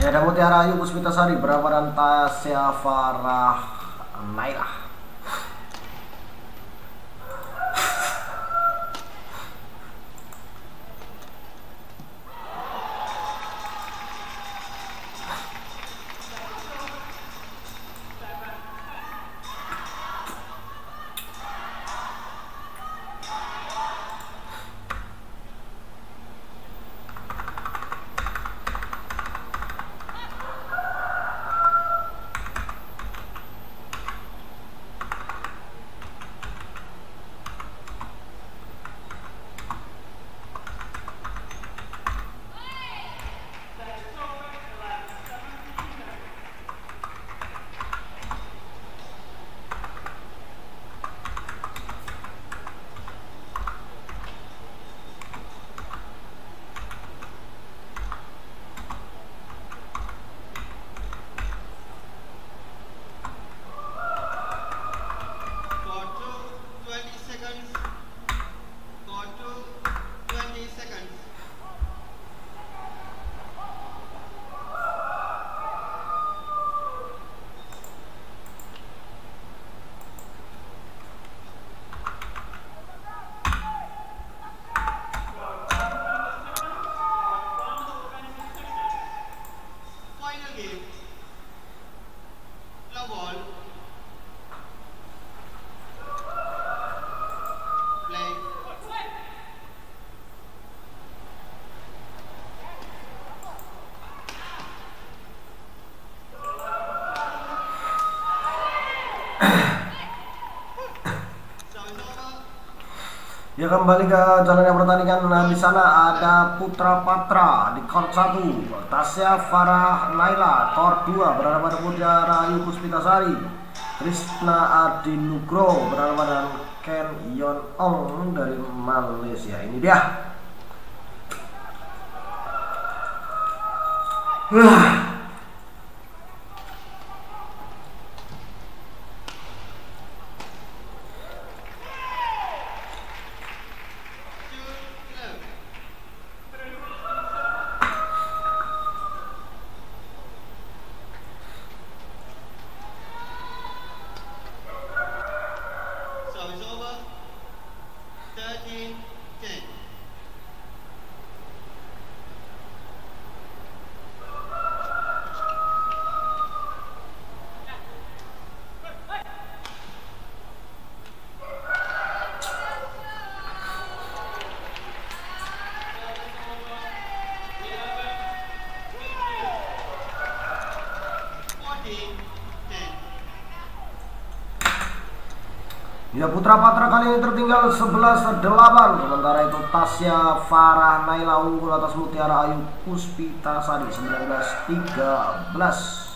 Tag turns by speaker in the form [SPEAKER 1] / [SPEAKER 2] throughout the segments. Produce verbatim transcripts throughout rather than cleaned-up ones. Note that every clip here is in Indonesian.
[SPEAKER 1] Ya, ada Mutiara Ayu Puspitasari berhadapan Tasya Farah Naila. Ya, kembali ke jalannya pertandingan. Nah, di sana ada Putra Patra di court satu, Tasya Farah Naila court dua berhadapan pada Mutiara Ayu Puspitasari, Krishna Adi Nugro berhadapan dengan Ken Yon Ong dari Malaysia. Ini dia. Ya, Putra Patra kali ini tertinggal sebelas delapan. Sementara itu Tasya Farah Naila unggul atas Mutiara Ayu Puspitasari sembilan belas tiga belas.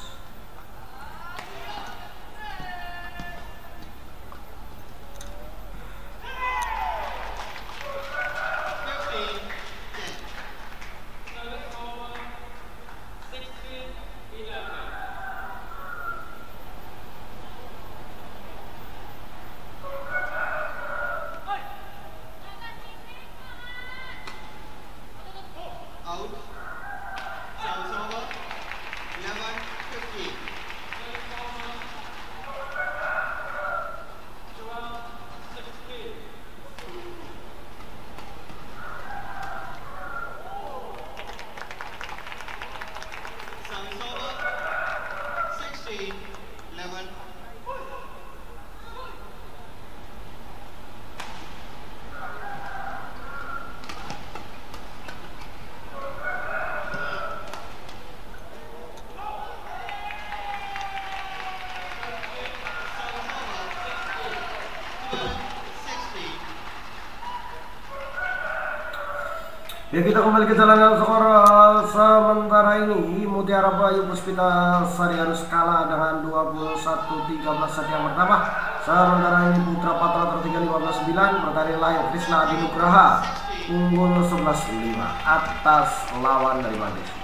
[SPEAKER 1] Ya, kita kembali ke jalangan skor. Sementara ini Mutiara Ayu Puspitasari harus kalah dengan dua puluh satu tiga belas set yang pertama. Sementara ini Putra Patra tertinggal lima belas sembilan. Pertandingan lain Krishna Adi Nugraha unggul sebelas lima atas lawan dari Malaysia.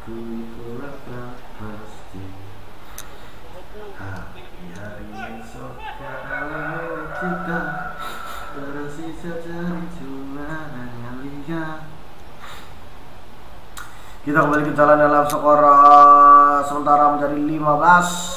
[SPEAKER 1] itulah pasti hari-hari esok kalau kita tersisa dari cuma lihat. Kita kembali ke jalan dalam skor uh, sementara menjadi lima belas.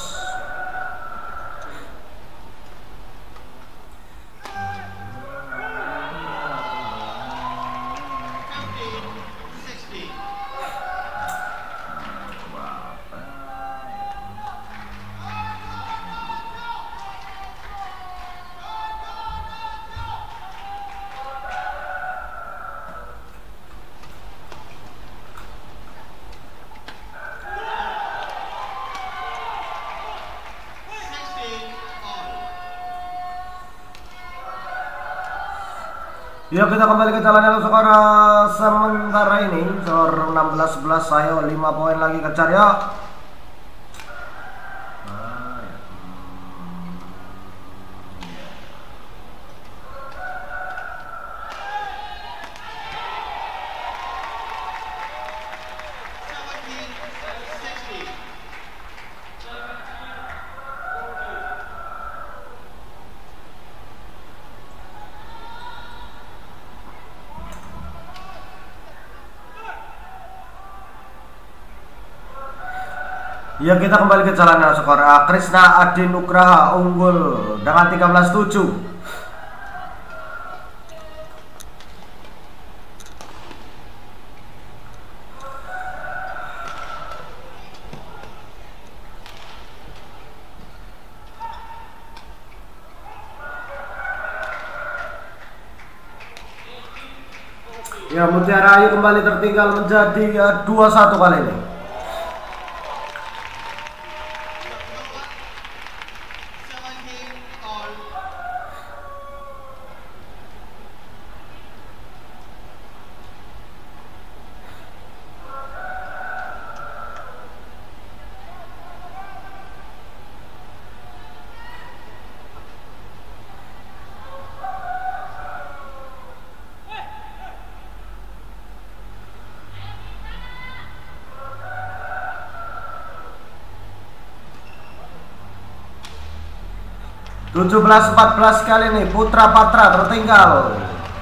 [SPEAKER 1] Ya, kita kembali ke jalan dalam skor uh, sementara ini skor enam belas sebelas. Ayo lima poin lagi kejar ya. Ya, kita kembali ke jalan dalam skor uh, Krishna Adi Nugraha unggul dengan tiga belas tujuh. Ya, Mutiara Ayu kembali tertinggal menjadi uh, dua satu kali ini. tujuh belas empat belas kali ini Putra Patra tertinggal.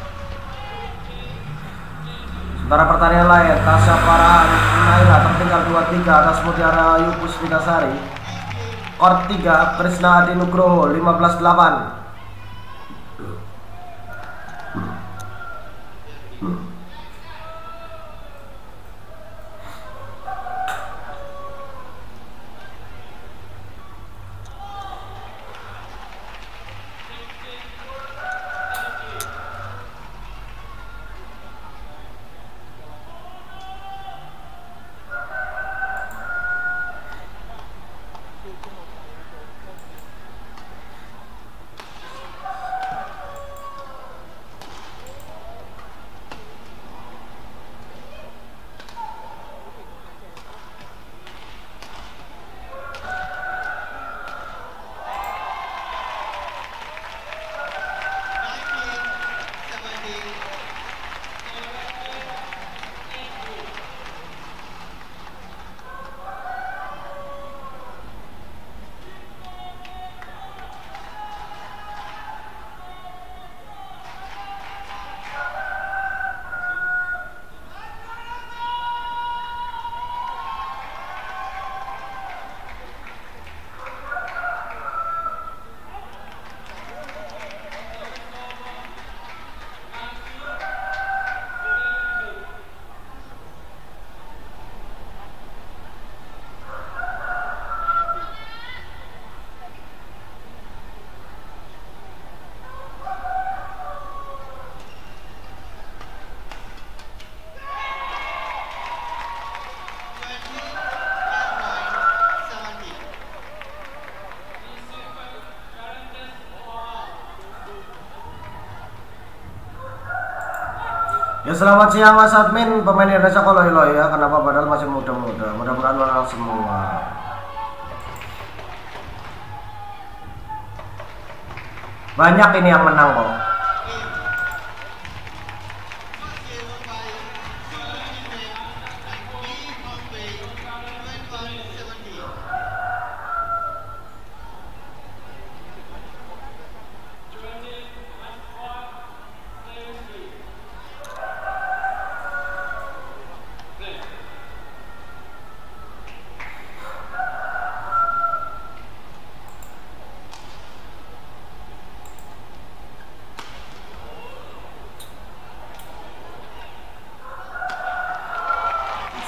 [SPEAKER 1] Sementara pertandingan lain Tasya Farhan Naila tertinggal dua tiga atas Mutiara Ayu Puspitasari. Kort tiga Krishna Adi Nugroho lima belas delapan. Ya, selamat siang Mas Admin, pemain Indonesia Koloiloi ya. Kenapa padahal masih muda-muda. Mudah-mudahan menang semua. Banyak ini yang menang kok.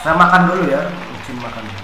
[SPEAKER 1] Saya makan dulu ya, izin makan dulu.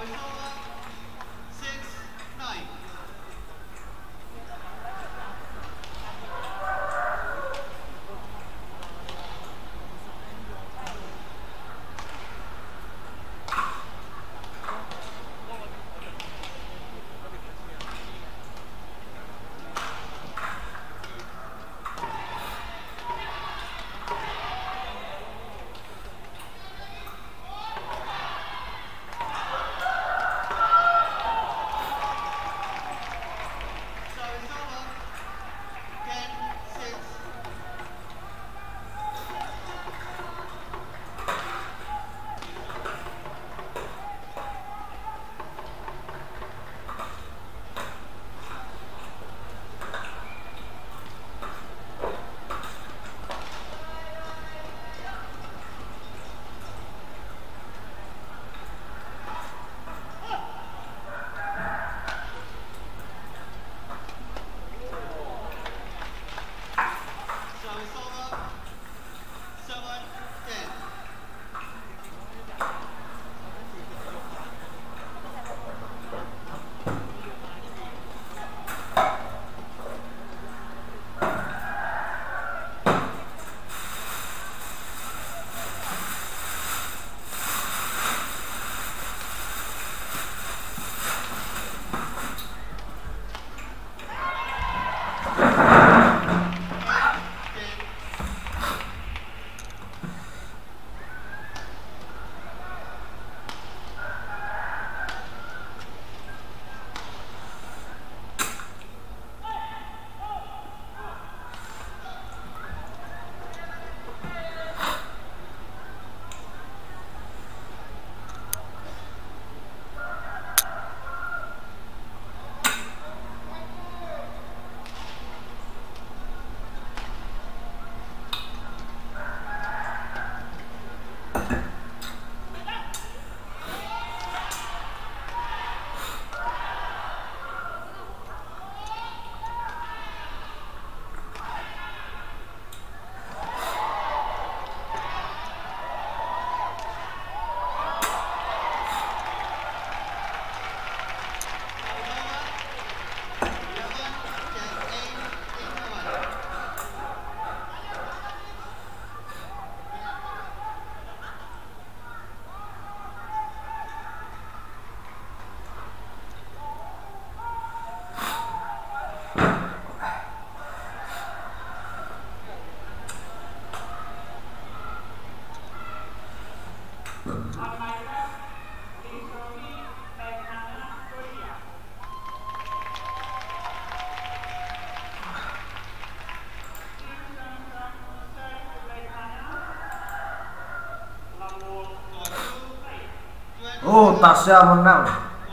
[SPEAKER 1] Oh, Tasya menang.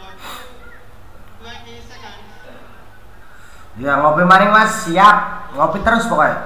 [SPEAKER 1] Ya, ngopi maning Mas, siap. Ngopi terus pokoknya.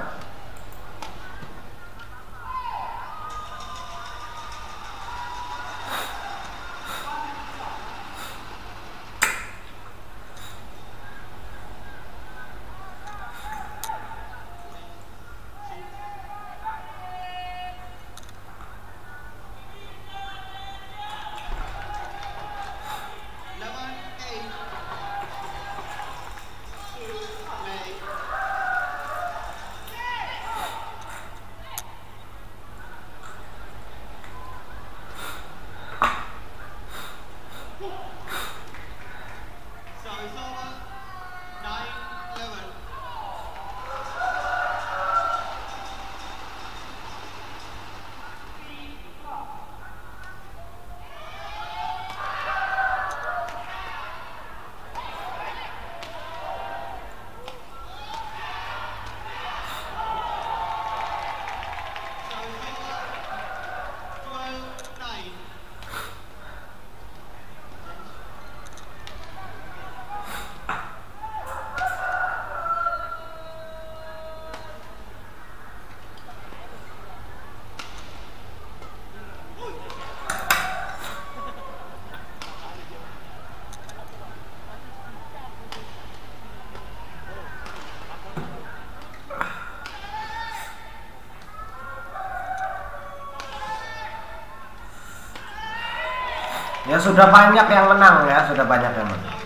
[SPEAKER 1] Ya sudah banyak yang menang ya, sudah banyak yang menang.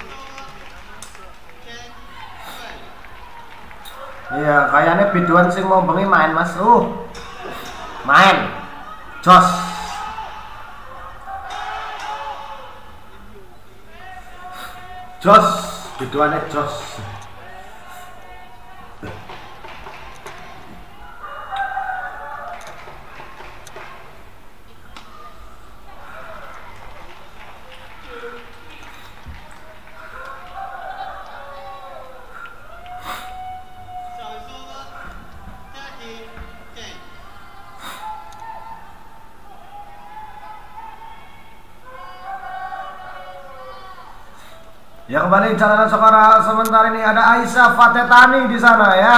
[SPEAKER 1] Iya, kayaknya biduan sing mau bengi main mas. Uh, main, jos. Jos, biduannya jos. Ya kembali jalanan Sokora sementara ini ada Aisyah Fatetani di sana ya.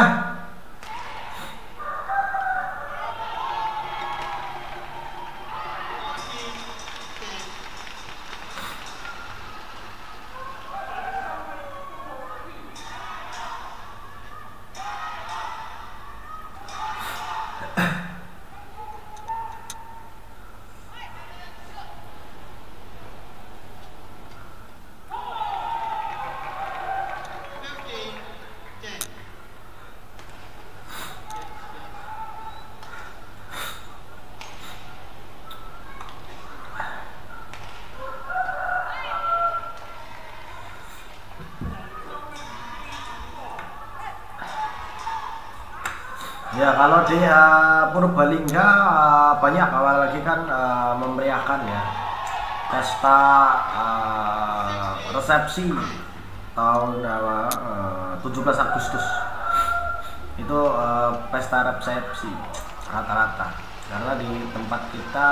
[SPEAKER 1] Ya kalau di uh, Purbalingga uh, banyak apalagi kan uh, memeriahkan ya pesta uh, resepsi tahun uh, tujuh belas Agustus itu uh, pesta resepsi rata-rata karena di tempat kita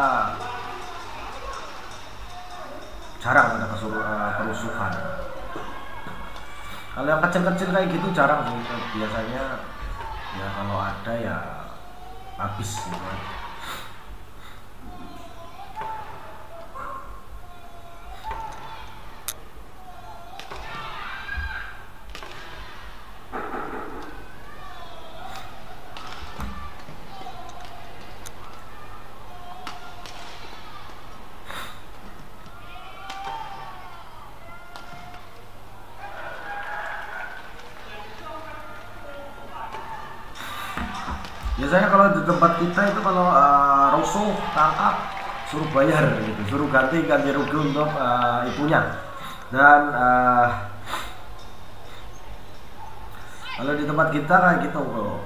[SPEAKER 1] jarang ada uh, kerusuhan. Kalau yang kecil-kecil kayak gitu jarang sih, biasanya ya kalau ada ya habis gitu. Biasanya kalau di tempat kita itu kalau uh, rusuh tangkap suruh bayar gitu, suruh ganti ganti rugi untuk uh, ibunya. Dan uh, kalau di tempat kita kayak gitu bro.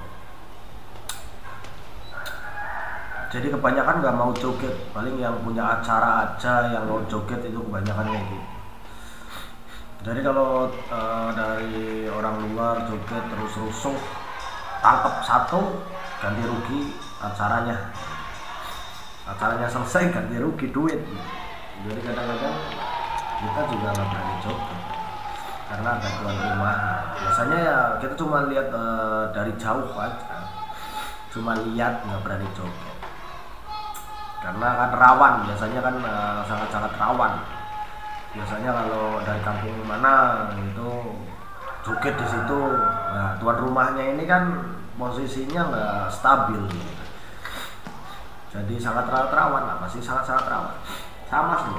[SPEAKER 1] Jadi kebanyakan nggak mau joget, paling yang punya acara aja yang mau joget itu kebanyakan kayak gitu. Jadi kalau uh, dari orang luar joget terus rusuh tangkap satu ganti rugi acaranya acaranya selesai ganti rugi duit. Jadi kadang-kadang kita juga nggak berani joget karena ada tuan rumah. Biasanya ya kita cuma lihat uh, dari jauh aja, cuma lihat nggak berani joget karena kan rawan, biasanya kan uh, sangat-sangat rawan. Biasanya kalau dari kampung mana itu joget di situ, nah tuan rumahnya ini kan posisinya nggak stabil gitu. Jadi sangat rawan lah, masih sangat-sangat rawan sama sih.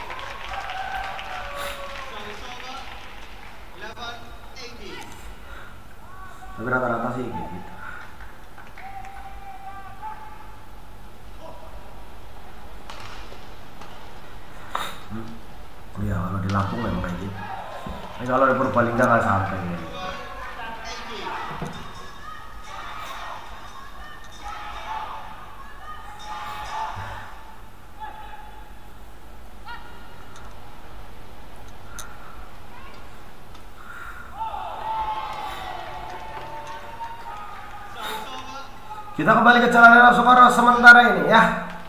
[SPEAKER 1] Tapi rata-rata sih kayak gitu. hmm. Ya kalau di Lampung memang kayak gitu. Tapi kalau di Purbalingga nggak sampai gitu. Kita kembali ke jalanan skor sementara ini ya.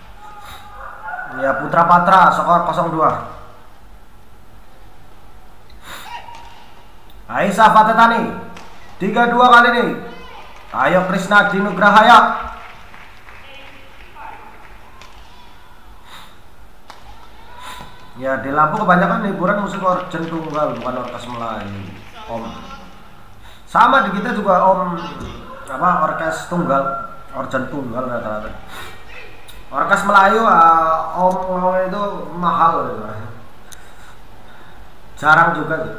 [SPEAKER 1] Ya Putra Patra skor nol dua. Aisyah Fatetani tiga dua kali ini. Ayo Krisna Dinugrahaya. Ya di Lampung kebanyakan hiburan musik organ tunggal bukan orkes Melayu. Om. Sama di kita juga om apa orkes tunggal. Organ tunggal rata-rata. Orkes Melayu uh, om itu mahal gitu. Jarang juga sih.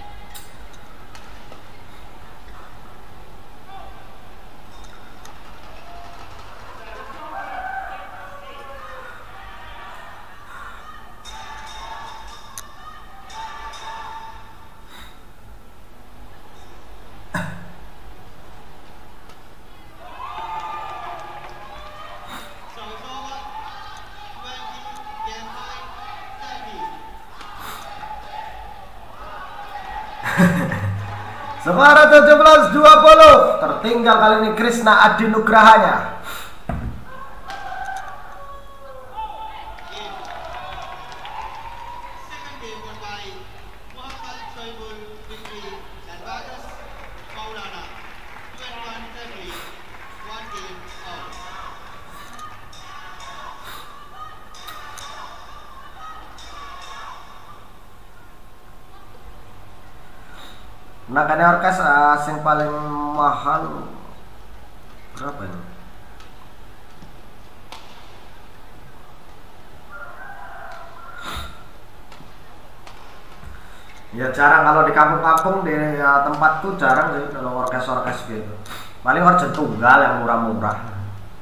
[SPEAKER 1] Skor tujuh belas dua puluh. Tertinggal kali ini Krishna Adi Nugrahanya. Nah, karena orkes uh, yang paling mahal berapa ini? Ya jarang, kalau di kampung-kampung di ya, tempatku jarang sih kalau orkes-orkes gitu. Paling orkes tunggal yang murah-murah.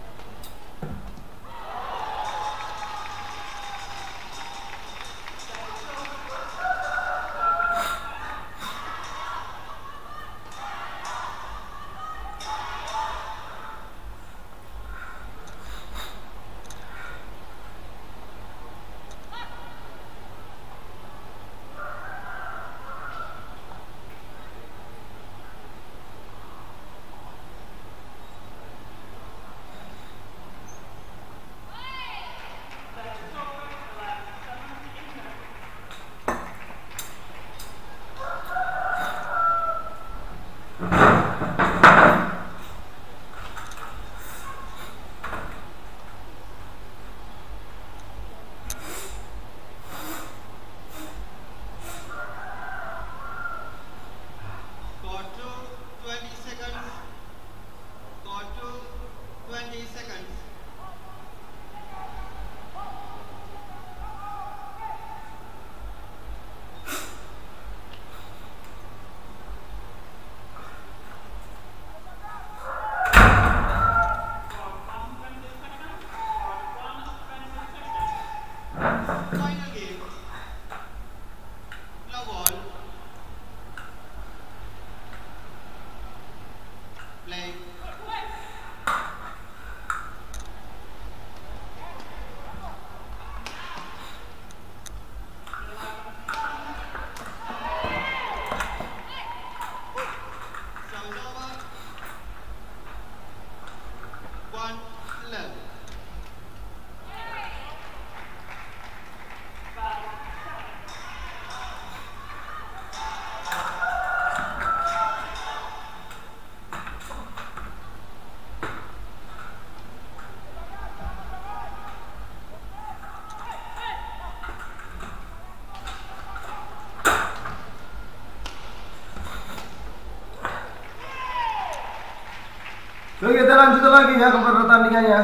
[SPEAKER 1] Oke, kita lanjut lagi ya ke pertandingannya.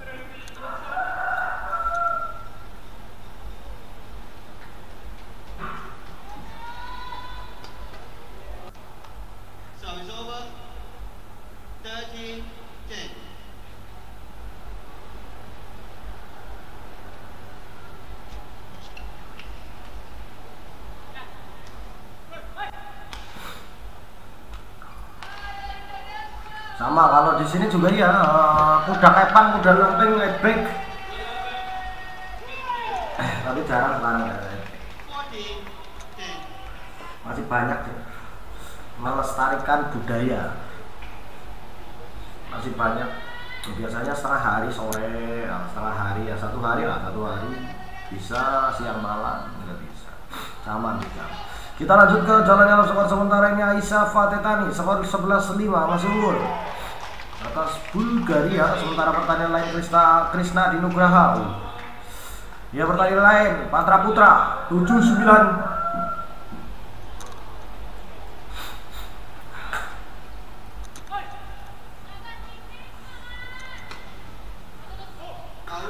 [SPEAKER 1] Sama kalau di sini juga ya, uh, kuda kepang, kuda lumping, lebek. Eh, tapi jarang sekarang ya. Masih banyak ya. Melestarikan budaya. Masih banyak. Biasanya setengah hari sore, setengah hari ya satu hari lah, satu hari bisa siang malam nggak bisa. Sama bisa. Kita lanjut ke jalannya skor sementara ini Aisyah Fatetani skor sebelas lima masih unggul atas Bulgaria. Sementara pertandingan lain Krishna Krishna Adi Nugraha. Ya, pertandingan lain Patra Putra tujuh sembilan.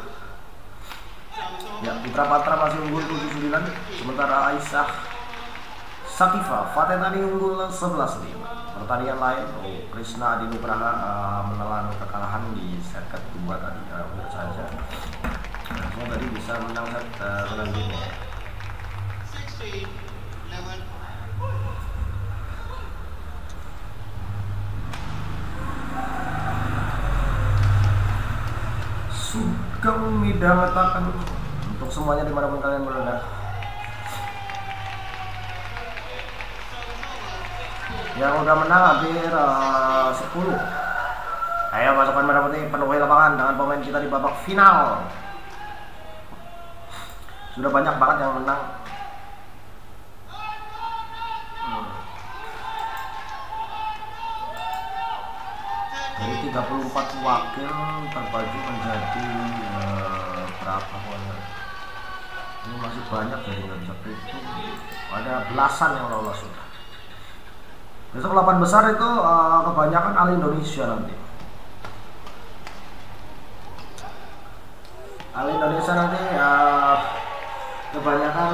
[SPEAKER 1] Ya, Putra Patra masih unggul tujuh sembilan. Sementara Aisyah Sativa Fatetani unggul sebelas lima. Pertandingan lain, oh, Krishna Adi Nugraha uh, menelan kekalahan di set kedua tadi, hampir uh, saja. Langsung tadi bisa menang set uh, selanjutnya. Sugeng midhangetaken untuk semuanya dimanapun kalian berada. Yang udah menang hampir uh, sepuluh. Ayo masukkan merah putih, penuhi lapangan dengan pemain kita di babak final. Sudah banyak banget yang menang. Hmm. Dari tiga puluh empat wakil terbagi menjadi uh, berapa pokoknya. Ini masih banyak jadi nggak bisa hitung. Ada belasan yang lolos sudah. Besok delapan besar itu uh, kebanyakan al Indonesia nanti. Al Indonesia nanti uh, kebanyakan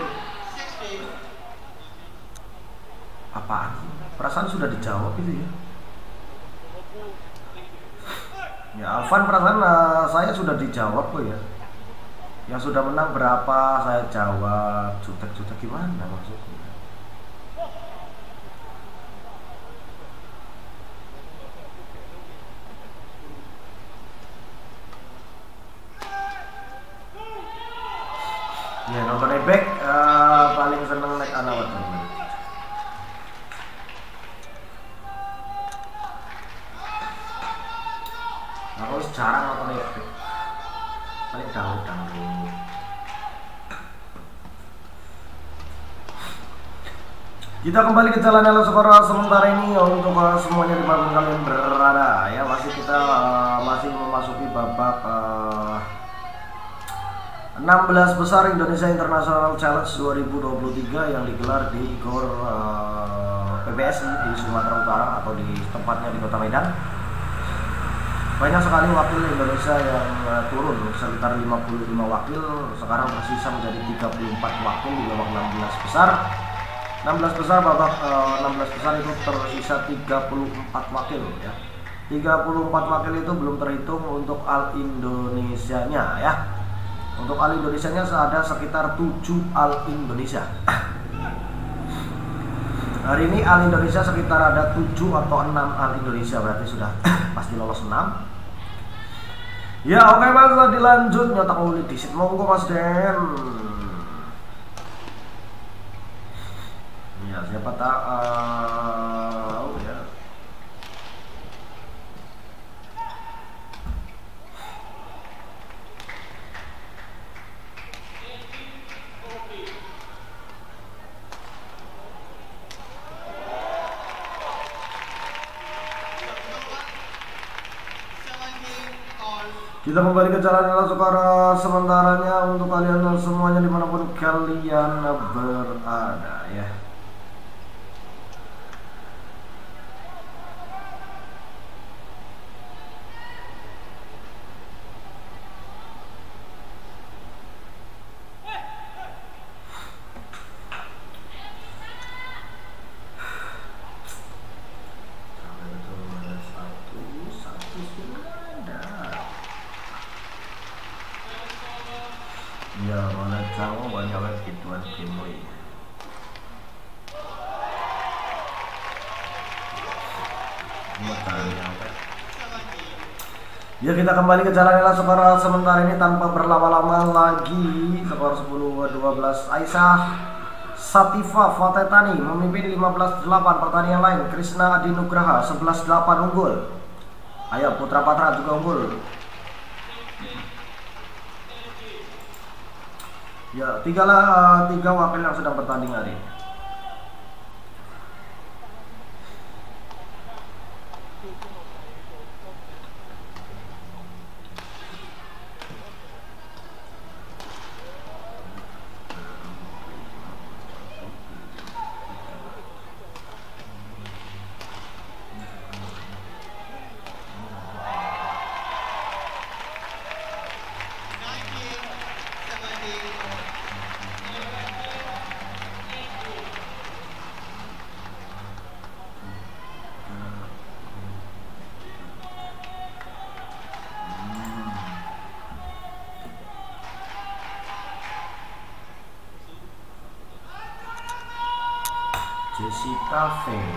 [SPEAKER 1] apaan? Perasaan sudah dijawab itu ya. Ya Alvan, perasaan uh, saya sudah dijawab kok ya. Yang sudah menang berapa saya jawab. Jutek-jutek gimana maksudnya? Ya nonton ebek uh, paling seneng naik anawat teman. Aku jarang nonton ebek, paling dangdut dangdut. Kita kembali ke jalan yang skor sementara ini untuk uh, semuanya dimanapun kalian berada ya. Masih kita uh, masih memasuki babak uh, enam belas besar Indonesia International Challenge dua ribu dua puluh tiga yang digelar di Gor uh, P B S I di Sumatera Utara atau di tempatnya di Kota Medan. Banyak sekali wakil Indonesia yang uh, turun, sekitar lima puluh lima wakil, sekarang tersisa menjadi tiga puluh empat wakil di babak enam belas besar. enam belas besar babak uh, enam belas besar itu tersisa tiga puluh empat wakil ya. tiga puluh empat wakil itu belum terhitung untuk Al Indonesianya ya. Untuk Al Indonesianya ada sekitar tujuh Al Indonesia. Hari ini Al Indonesia sekitar ada tujuh atau enam Al Indonesia, berarti sudah pasti lolos enam. Ya oke okay, mas, dilanjut nyotak ulit disit monggo mas Den. Ya siapa tahu ya. Kita kembali ke jalan yang skor sementaranya untuk kalian semuanya dimanapun kalian berada ya. Ya mana tahu banyak web gituan kimoi. Ya kita kembali ke jalan yang skor sementara ini tanpa berlama-lama lagi. Skor sepuluh dua belas. Aisyah Sativa Fatetani memimpin lima belas delapan. Pertandingan lain Krishna Adi Nugraha sebelas delapan unggul. Ayo Putra Patra juga unggul. Ya, tiga lah, tiga wakil yang sedang bertanding hari ini. Jessica Feby.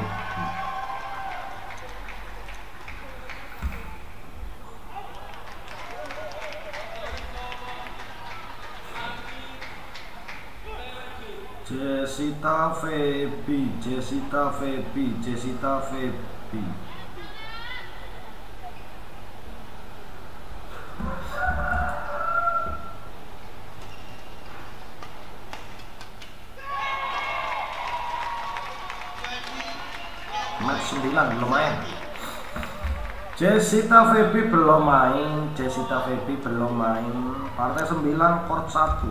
[SPEAKER 1] Jessica Feby, Jessica Feby, Jessica Feby. Match sembilan belum main. Jessica Feby belum main, Jessica Feby belum main. Partai sembilan, court satu.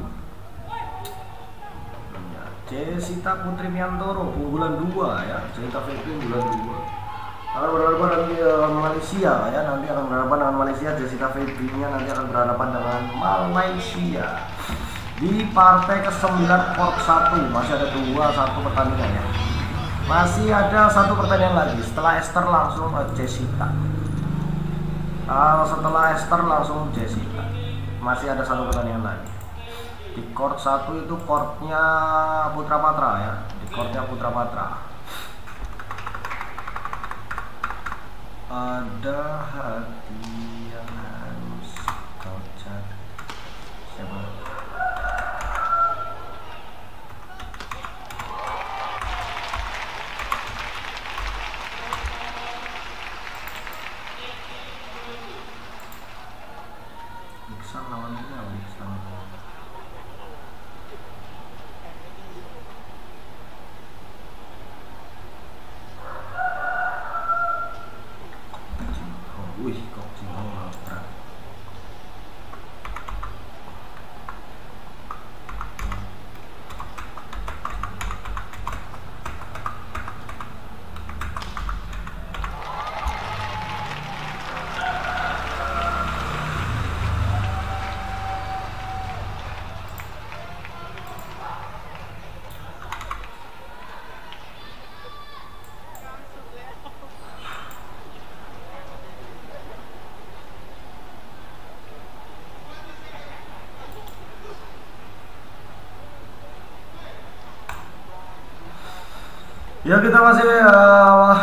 [SPEAKER 1] Jessica Putri Miantoro unggulan dua ya, Jessica Feby unggulan dua. Akan berhadapan dengan uh, Malaysia ya, nanti akan berhadapan dengan Malaysia. Jessica Feby-nya nanti akan berhadapan dengan Malaysia di partai ke sembilan court satu. Masih ada dua satu pertandingan ya. Masih ada satu pertandingan lagi. Setelah Esther langsung uh, Jessica. Uh, setelah Esther langsung Jessica. Masih ada satu pertandingan lagi. Di court satu itu courtnya Putra Patra ya, di courtnya Putra Patra. Ada hati yang harus kau cari. Siapa? Iksan lawan ini apa Iksan? Wih, kok Jinhong berat. Ya kita masih uh,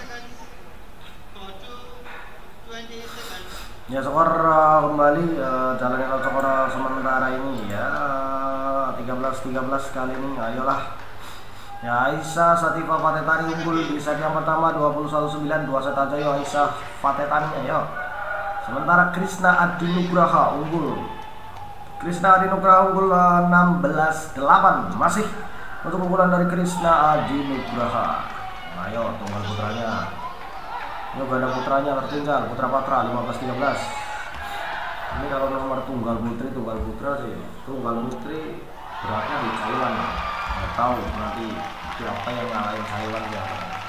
[SPEAKER 1] ya skor uh, kembali uh, jalannya skor uh, sementara ini ya tiga belas tiga belas kali ini. Ayolah ya, Aisyah Satifah Fatetani unggul di set yang pertama dua puluh satu sembilan, dua set aja ya Aisyah Fatetani ya. Sementara Krishna Adi Nugraha unggul Krishna Adi Nugraha unggul uh, enam belas delapan masih untuk unggulan dari Krishna Adi Nugraha. Ayo tunggal putranya. Ini ganda putranya tertinggal, Putra Patra lima belas tiga belas. Ini kalau nomor tunggal putri, tunggal putra sih. Tunggal putri beratnya di Thailand. Nggak tahu nanti siapa yang ngalahin Thailand ya.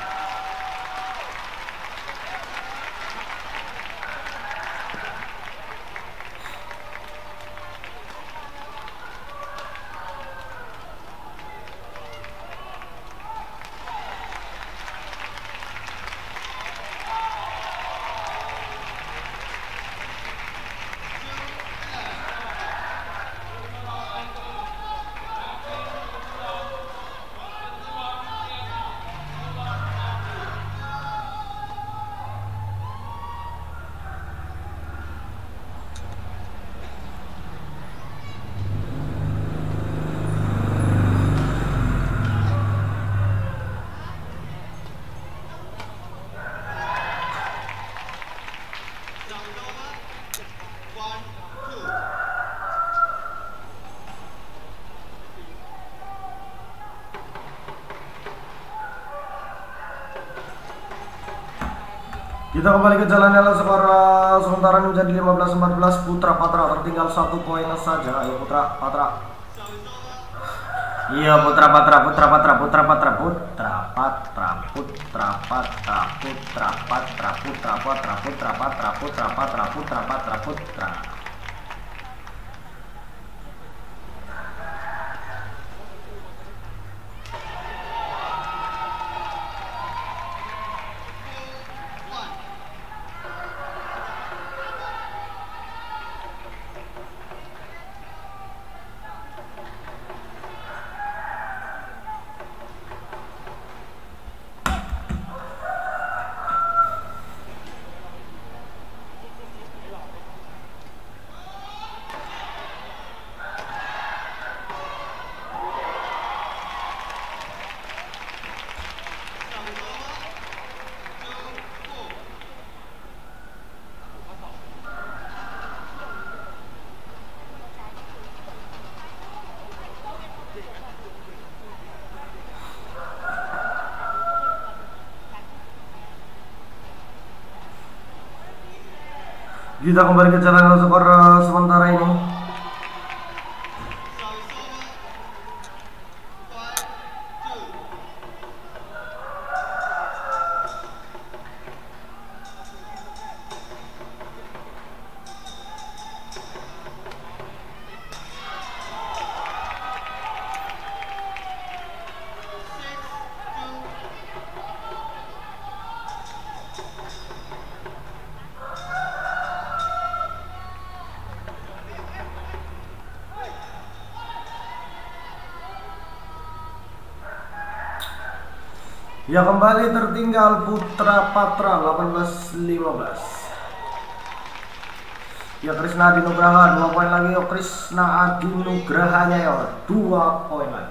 [SPEAKER 1] Kita kembali ke jalan yang skor uh, sementara menjadi lima belas empat belas. Putra Patra tertinggal satu poin saja. Ayo Putra Patra. Iya Putra Patra, Putra Patra, Putra Patra, Putra Patra, Putra Patra, Putra Patra, Putra Patra, Putra Patra, Putra Patra, Putra Patra, Putra. Kita kembali ke jalan skor uh, sementara ini. Ya, kembali tertinggal Putra Patra delapan belas lima belas. Ya, Krisna Adi Nugraha dua poin lagi. Yo, Krisna Adi Nugrahanya ya dua poin lagi.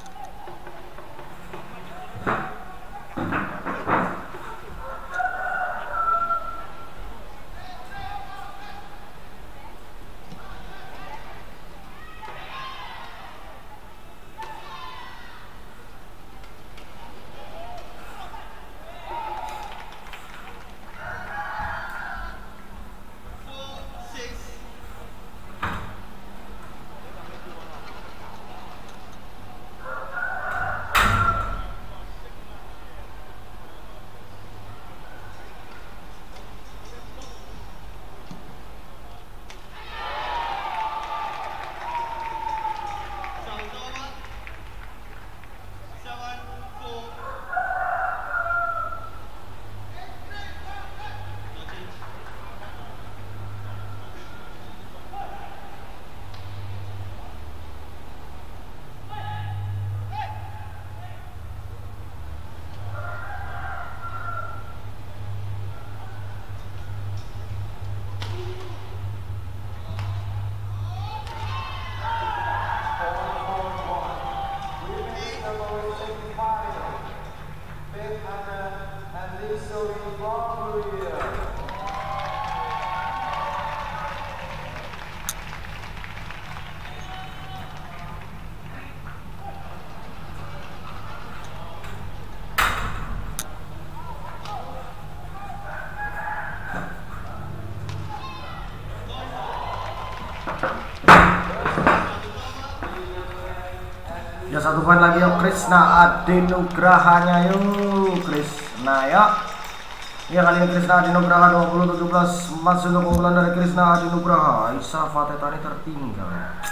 [SPEAKER 1] Ya, satu poin lagi yo, Krisna Adi Nugrahanya yuk Krisna ya. Ya, kali ini Krisna Adi Nugraha dua puluh tujuh belas masih untuk keunggulan dari Krisna Adi Nugraha. Isa Fatetani tertinggal.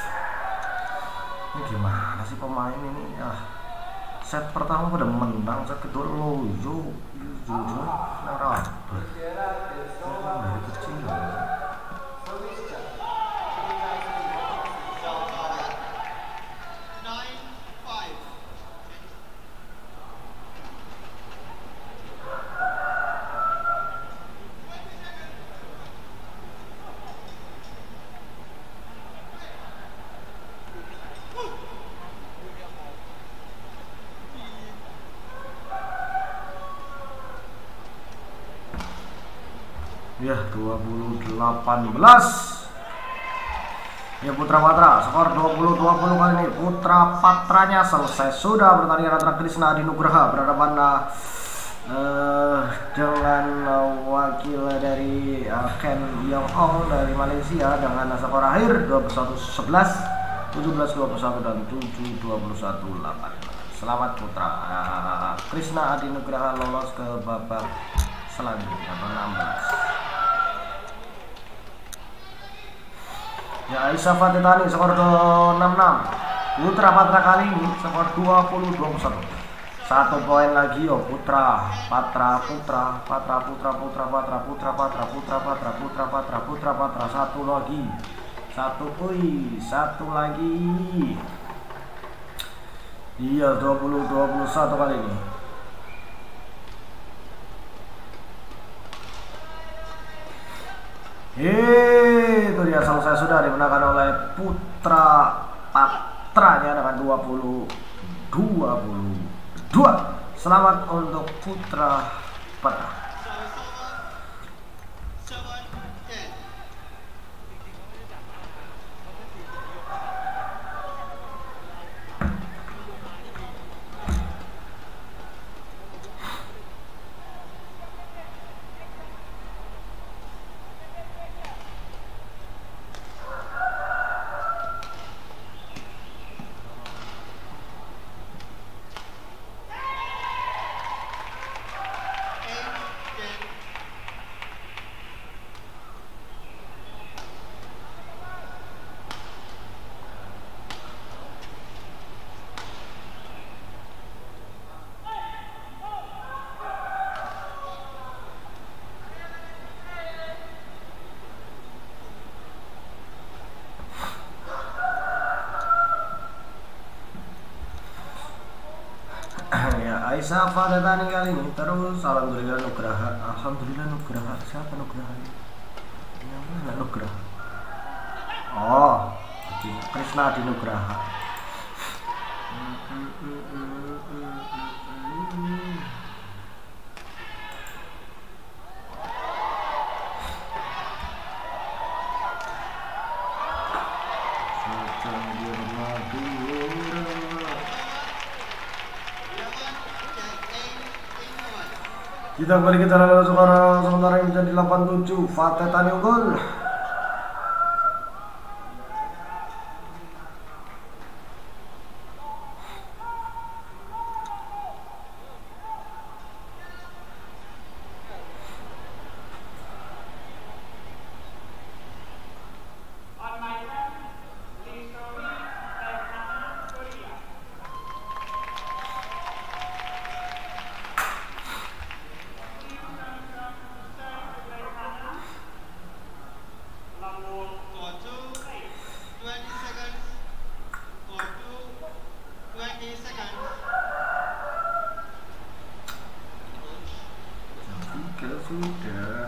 [SPEAKER 1] Ini gimana sih pemain ini ya? Set pertama pada menang, set kedua loyo, jujur nerabet. Dari kecil. Ya, dua puluh delapan belas. Ya, Putra Patra skor dua puluh dua puluh kali ini. Putra Patranya selesai sudah pertandingan antara Krisna Adi Nugraha berhadapan uh, dengan uh, wakil dari uh, Ken Yong Ong dari Malaysia dengan skor akhir dua puluh satu sebelas, tujuh belas dua puluh satu dan tujuh dua puluh satu delapan. Selamat Putra uh, Krisna Adi Nugraha lolos ke babak selanjutnya atau enam belas. Ya, Isa Fatetani skor enam enam. Putra Patra kali ini skor dua puluh dua puluh satu. Satu poin lagi yo Putra Patra Putra Patra Putra Putra Patra Putra Patra Putra Patra Putra Patra Putra Patra satu lagi. Satu ui, satu lagi. Iya, dua puluh dua puluh satu kali ini. Itu dia selesai sudah dimenangkan oleh Putra Patranya dengan dua puluh dua puluh dua. Selamat untuk Putra Patra. Aisyah Fatetani kali ini terus alhamdulillah Nugraha. Alhamdulillah Nugraha. Siapa Nugraha ini? Yang mana Nugraha? Oh, Krishna Adi Nugraha. Kita kembali ke channel sekarang sementara yang menjadi delapan tujuh Fatetani unggul. Sudah.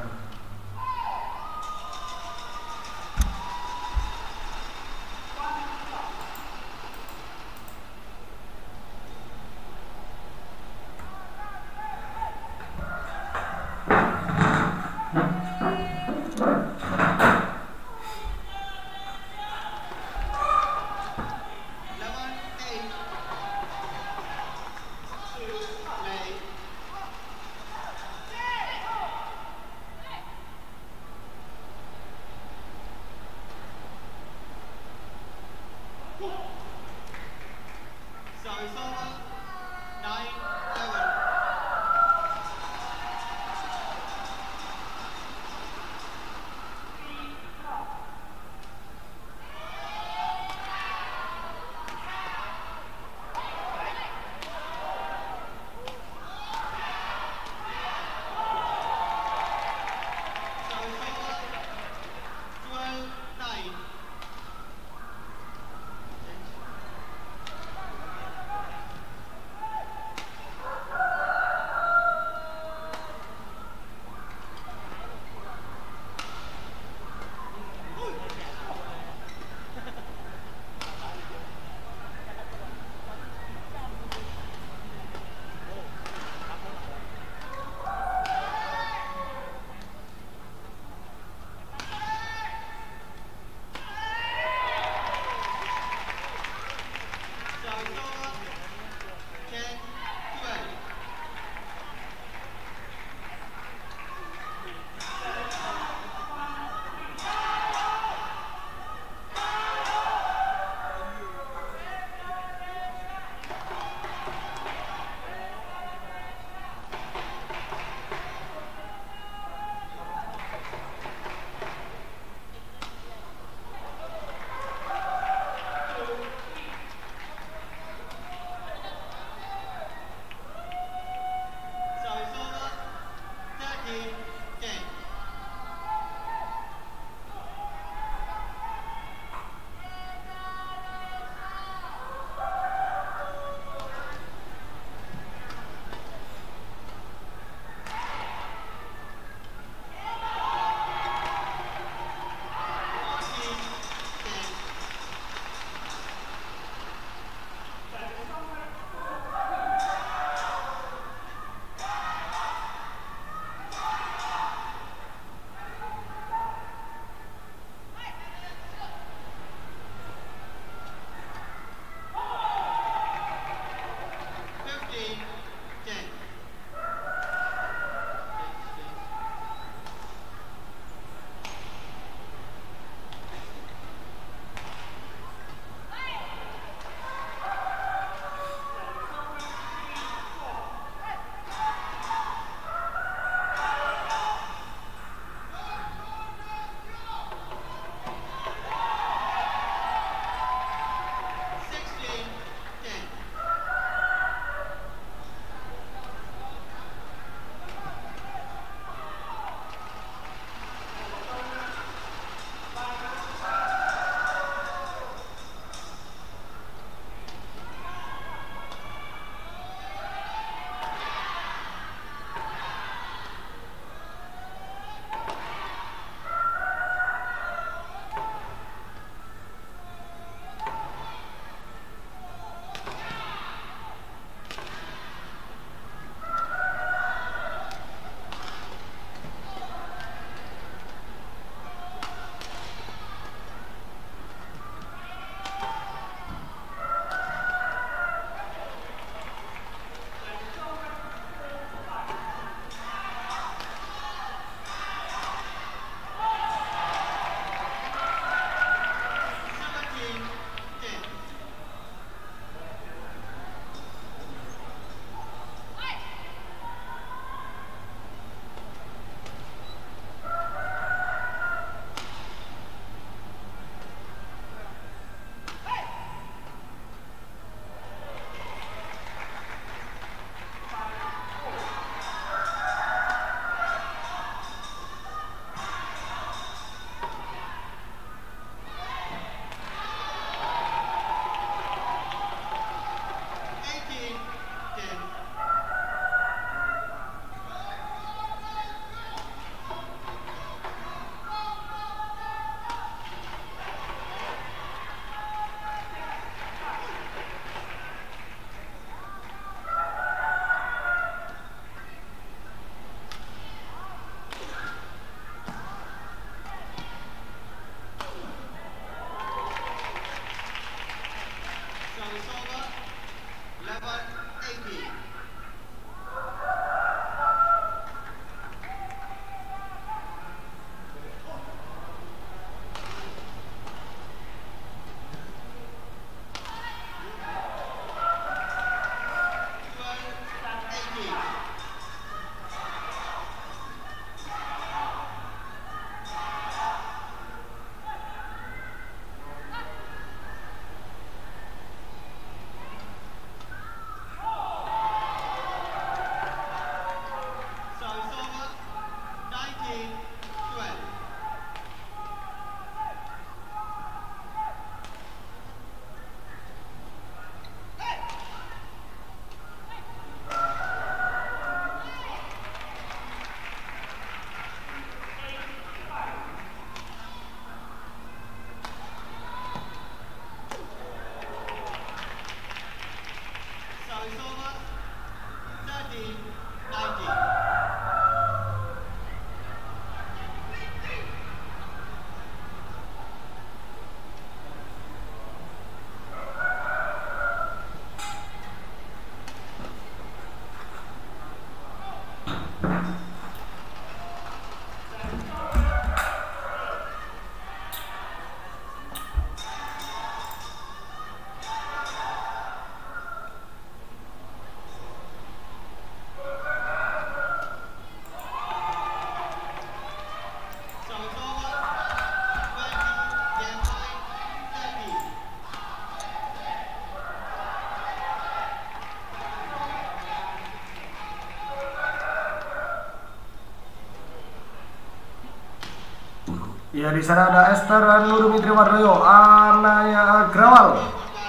[SPEAKER 1] Ya, di sana ada Esther Nurumitri Wardoyo, Anaya Agrawal.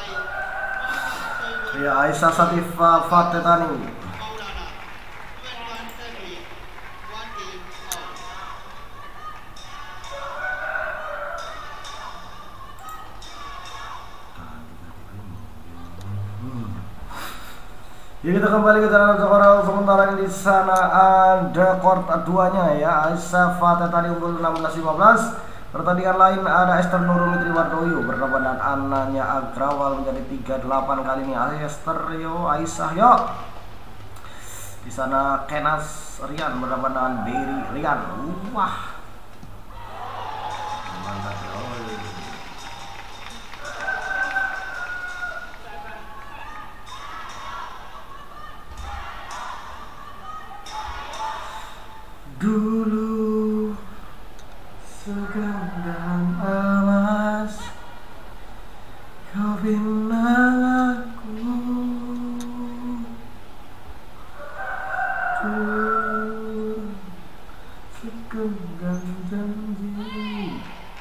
[SPEAKER 1] Ya, Aisyah Satifah Fatetani. Jadi kita kembali ke jalan skor sementara ini. Di sana ada court duanya ya, Aisyah Fatetani unggul enam belas lima belas. Pertandingan lain ada Esther Nurumitri Wardoyo berhadapan dengan Ananya Agrawal menjadi tiga delapan kali ini. Esther yo, Aisyah yo. Di sana Kenas Rian berhadapan dengan Berry Rian. Wah. Mantap yo. Dulu segenggam emas kau bina aku, dulu segenggam janji.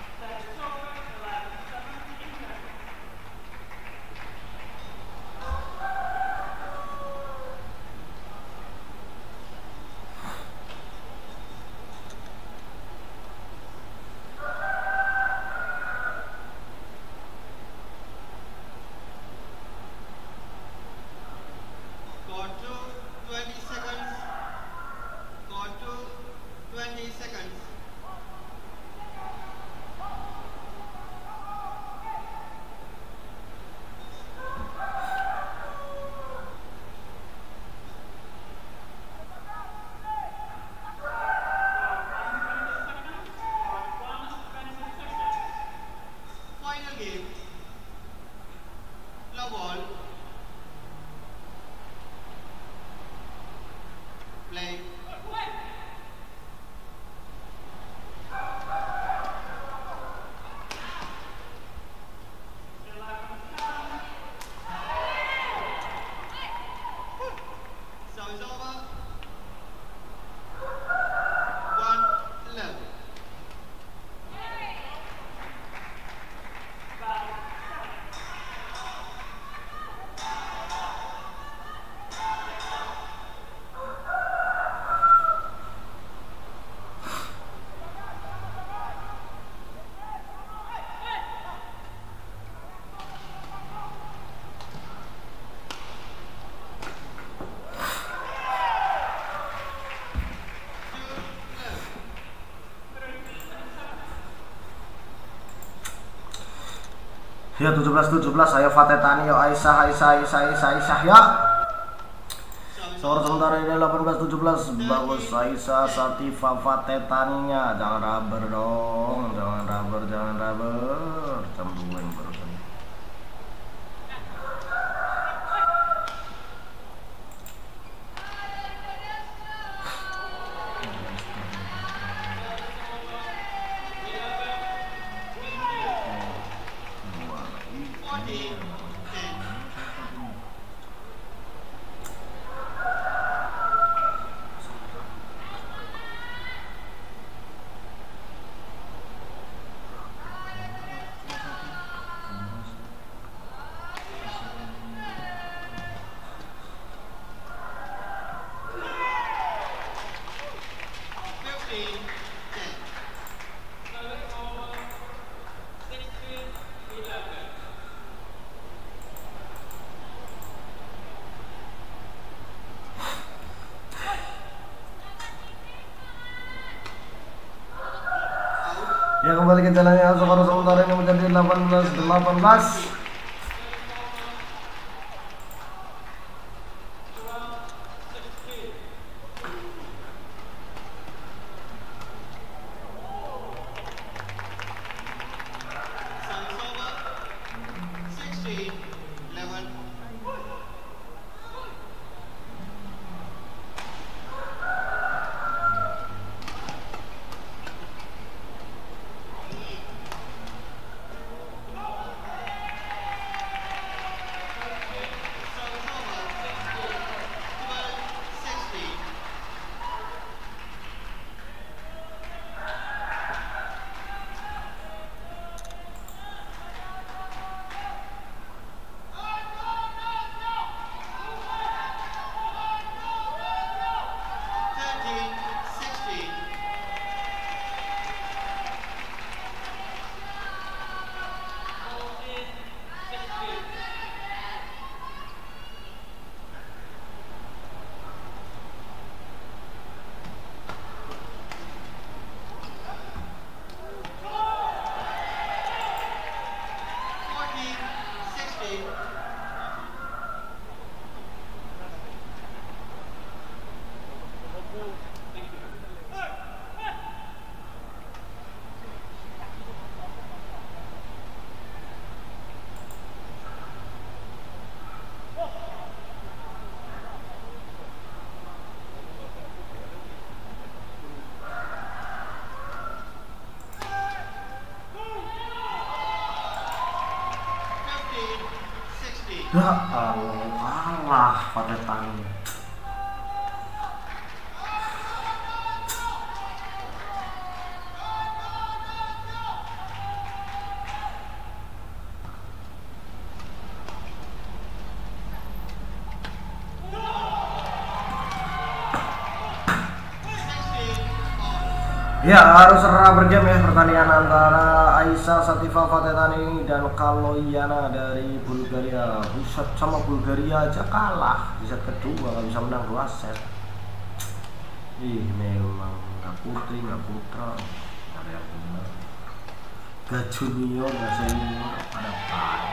[SPEAKER 1] Ya, tujuh belas tujuh belas saya Fatetani yo, Aisyah Aisyah Aisyah Aisyah Aisyah ya. Skor sementara ini delapan belas tujuh belas. Bagus Aisyah Satifah Fatetaninya. Jangan rubber dong, jangan rubber, jangan rubber. Jam dua yang baru tadi. Ya, kembali ke jalannya skor sementara ini menjadi delapan belas delapan belas. Ya Allah, kalah Patetan. Ya, harus serah bergame ya pertandingan antara Aisyah Sativa Fatetani dan Kaloyana dari Bulgaria. Buset, sama Bulgaria aja kalah di set kedua, nggak bisa menang dua set. Ih, memang nggak putri, nggak putra, ada yang benar. Gak junior, gak senior, ada apa?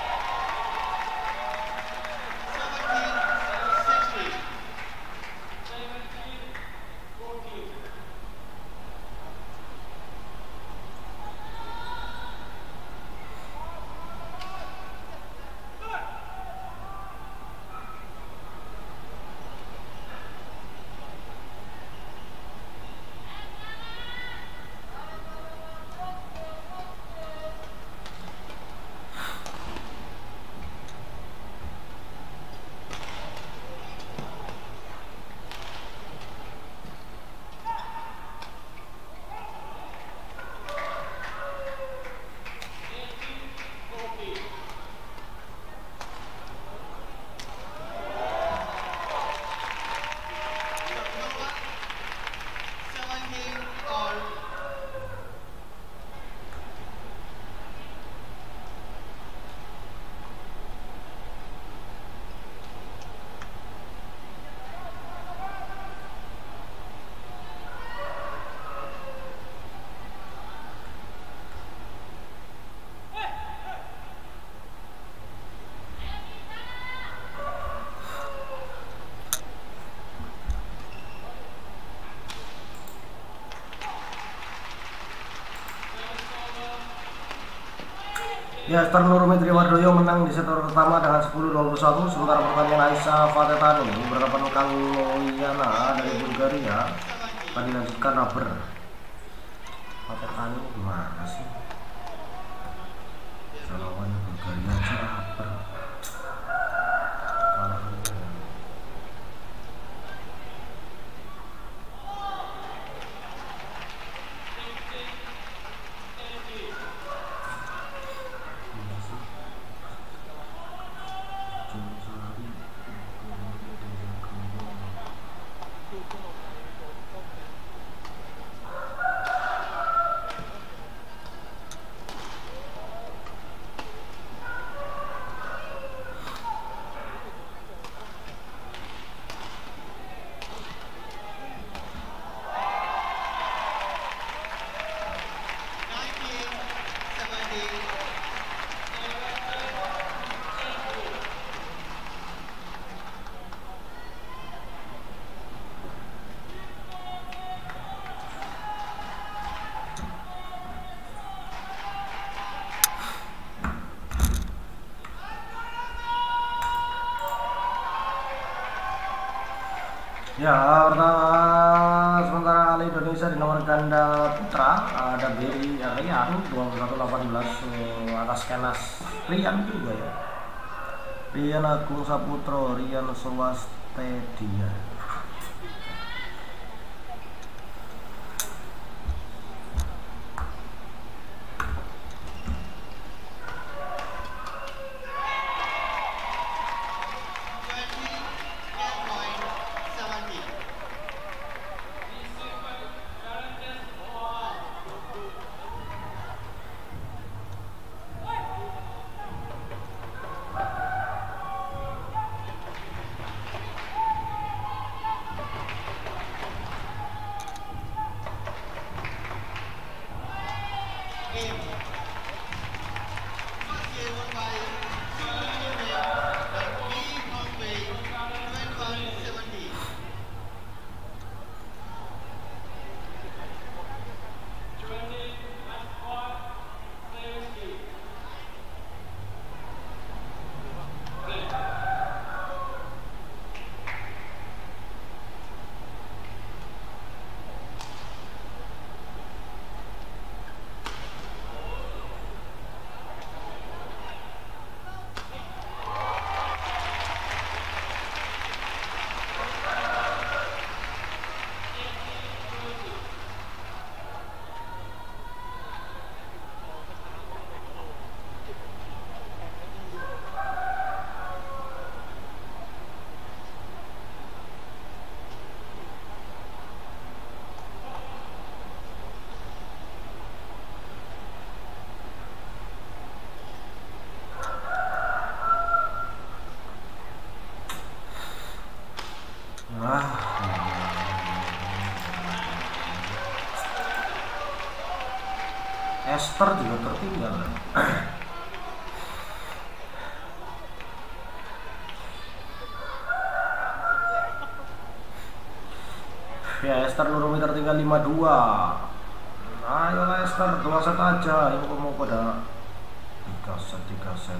[SPEAKER 1] Ya, Star Nurmitri Wardoyo menang di set pertama dengan sepuluh dua puluh satu, sementara pertandingan Aisyah Fatetani berhadapan Kaloyana dari Bulgaria akan dilanjutkan rubber. Fatetani gimana sih? Lawannya Bulgaria aja rubber. Ya, pertama sementara Ali Indonesia di nomor ganda putra ada Berry Rian dua puluh satu delapan belas atas Kenas Rian juga ya. Rian Agung Saputro, Rian Swastedia. Esther juga tertinggal. Ya, Esther Nurumi tertinggal lima dua. Ayolah Esther, dua set aja. Ini mau pada tiga set, tiga set.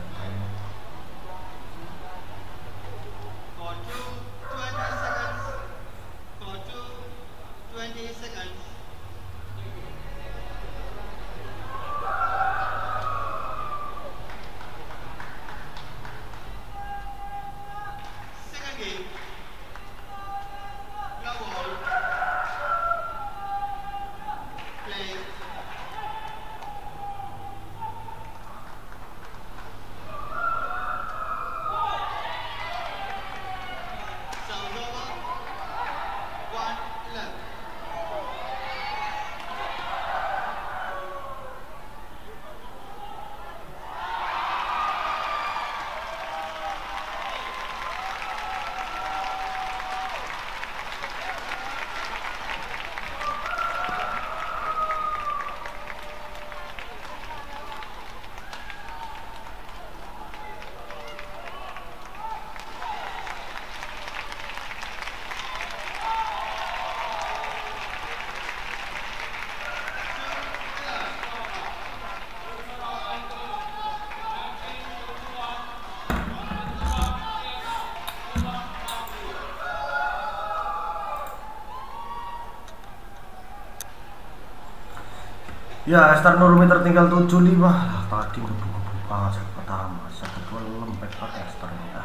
[SPEAKER 1] Ya, Esther Nurumi tertinggal tujuh lima. Lah, tadi udah buka-buka set pertama, set kedua lempet pakai Esther ya.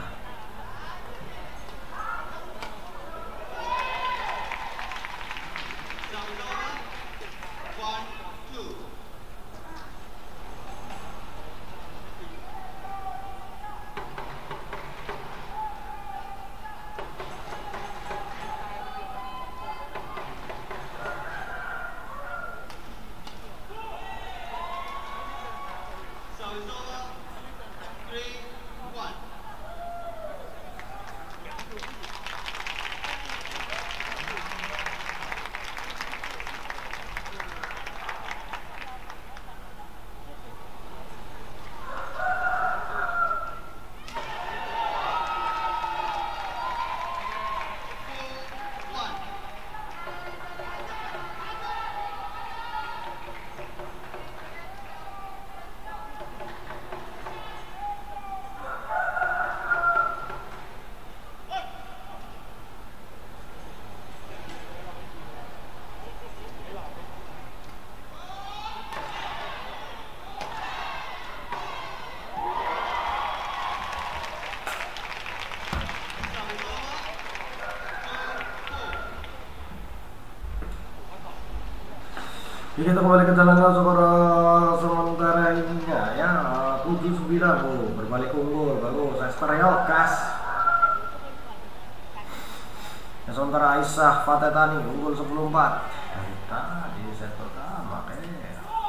[SPEAKER 1] Jadi kita kembali ke jalan skor sementara ini ya tujuh sembilan. Oh, berbalik unggul bagus Esther ya gas. Ya, sementara Aisyah Fatetani unggul sepuluh empat dari tadi set pertama kayak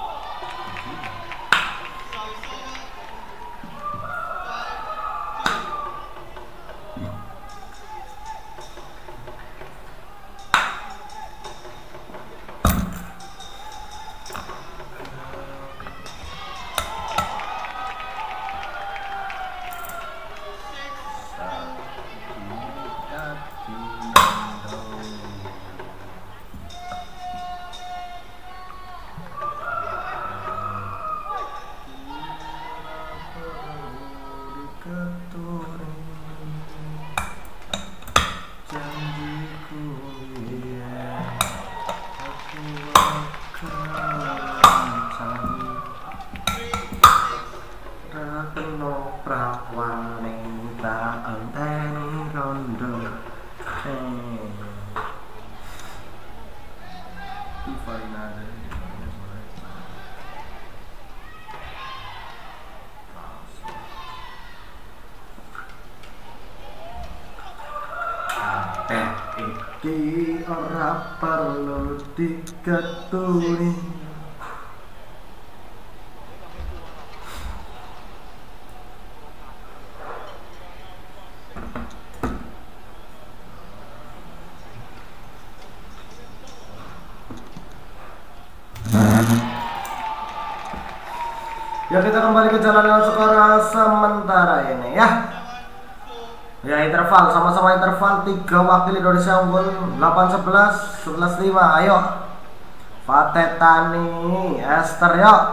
[SPEAKER 1] iki ora perlu diketuni. Ya, kita kembali ke jalanan skor sementara ini ya. Ya, interval sama-sama interval tiga wakil Indonesia unggul delapan sebelas, sebelas lima. Ayo Fatetani Esther yuk.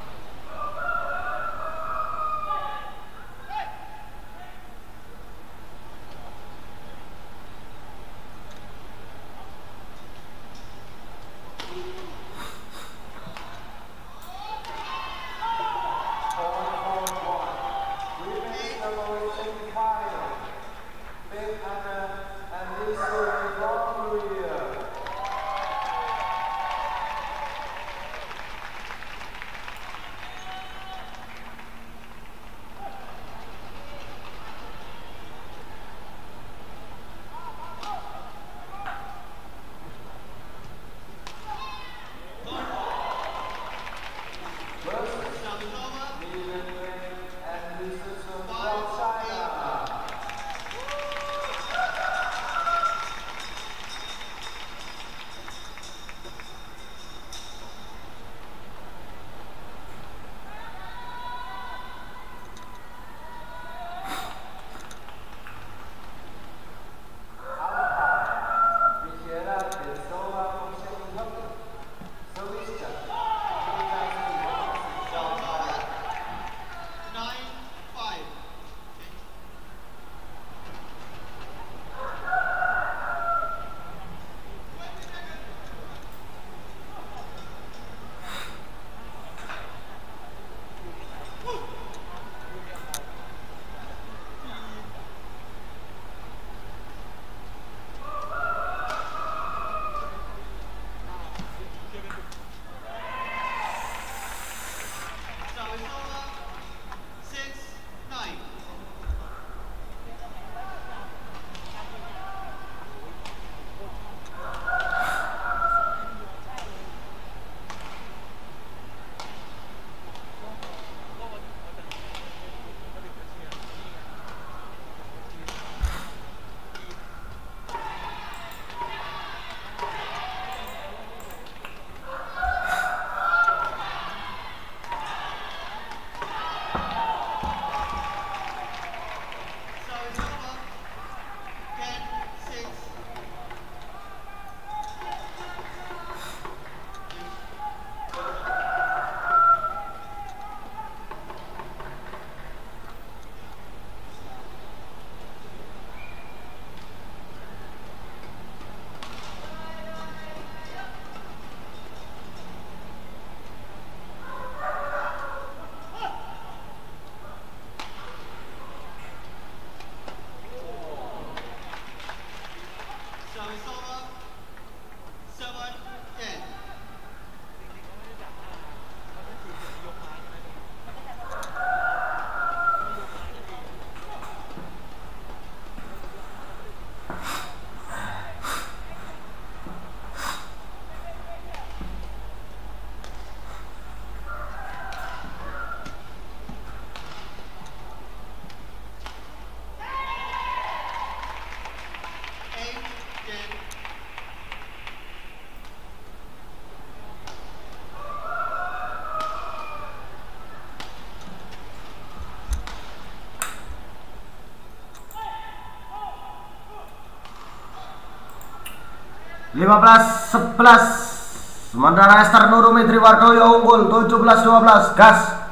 [SPEAKER 1] lima belas sebelas. Sementara Esther Nurumi Triwardoyo unggul tujuh belas dua belas. Gas.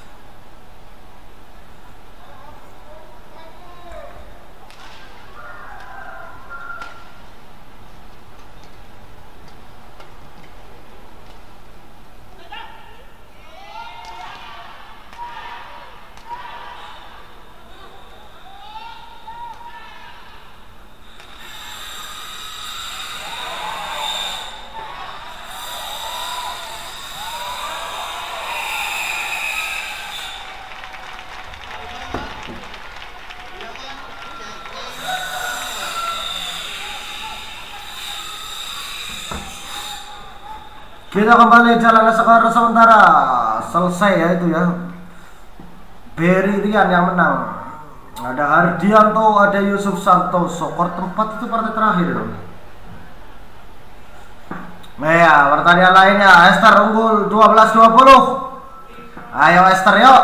[SPEAKER 1] Kita kembali jalan skor sementara selesai ya itu ya. Berry Rian yang menang. Ada Hardianto, ada Yusuf Santoso. Skor tempat itu partai terakhir loh. Nah ya, pertandingan lainnya Esther unggul dua belas dua puluh. Ayo Esther yuk.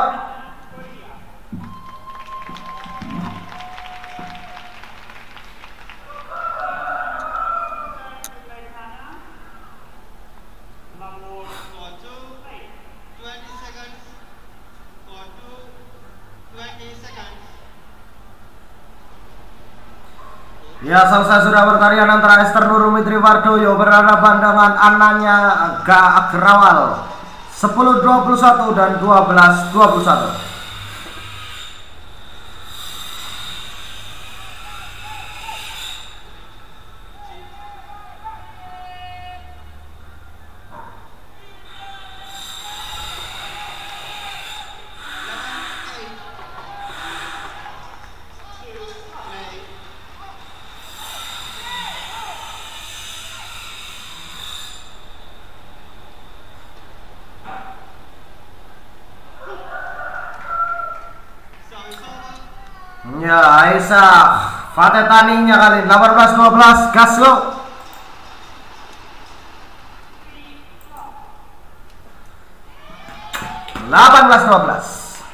[SPEAKER 1] Ya, selesai sudah pertandingan antara Esther Nurumi Triwardoyo berhadapan dengan anaknya Aga Agrawal. Sepuluh dua puluh satu dan dua belas dua puluh satu. Ya, Aisyah Fateh Taninya kali delapan belas dua belas, gas lo. delapan belas dua belas.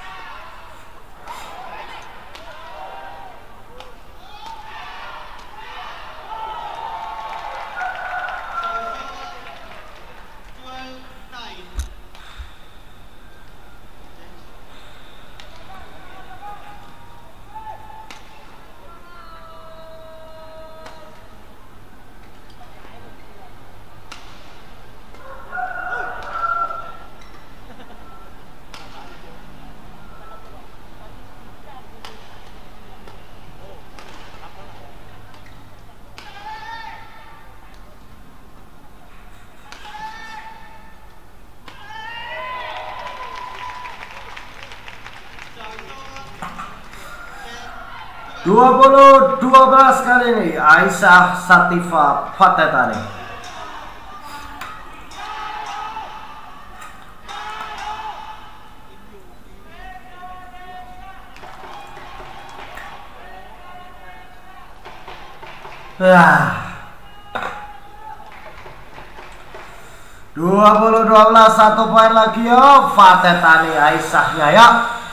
[SPEAKER 1] dua puluh dua belas kali ini Aisyah Sativa Fateh Tani. Ah. dua puluh dua belas, satu poin lagi yo Fateh Tani Aisyahnya ya.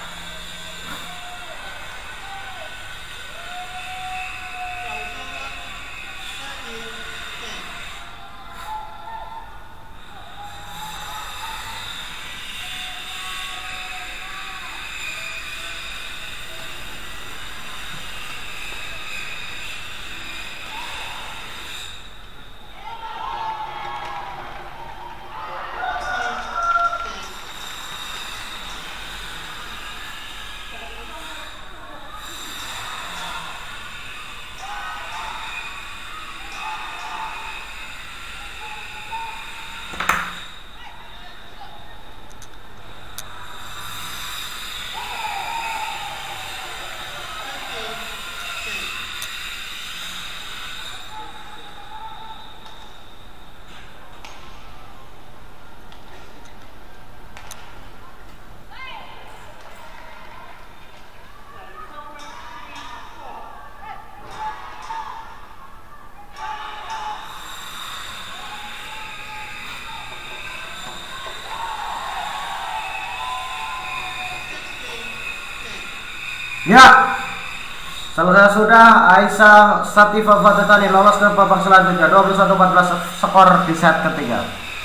[SPEAKER 1] Ya, selesai sudah Aisyah Sativa Fateh Tani lolos ke babak selanjutnya. Dua puluh satu empat belas skor di set ketiga.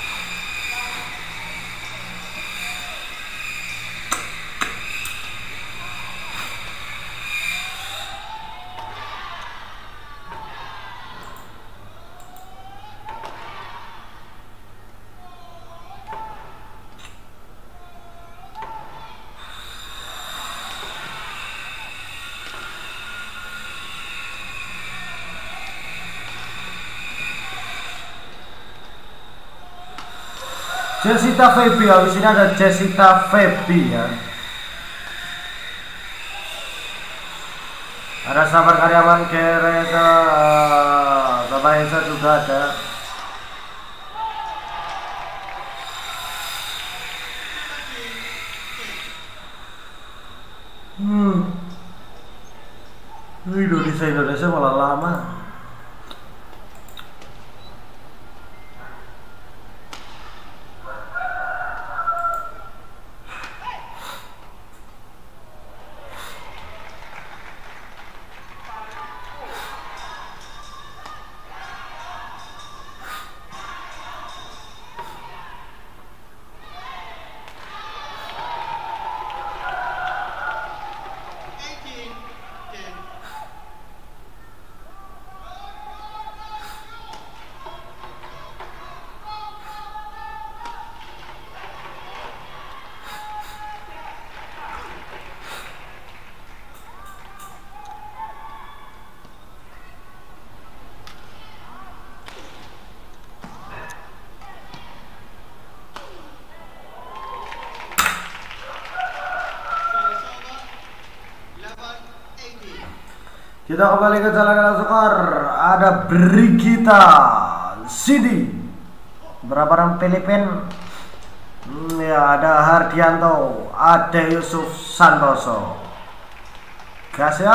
[SPEAKER 1] Jessica Feby, habis ini ada Jessica Feby ya. Ada Sabar Karyawan Gereza, Bapak Esa juga ada. Hmm. Indonesia Indonesia malah lama. Kita kembali ke jalan skor. Ada Brigita Sidi berapa Filipin. Hmm, ya ada Hardianto, ada Yusuf Santoso. Gas ya.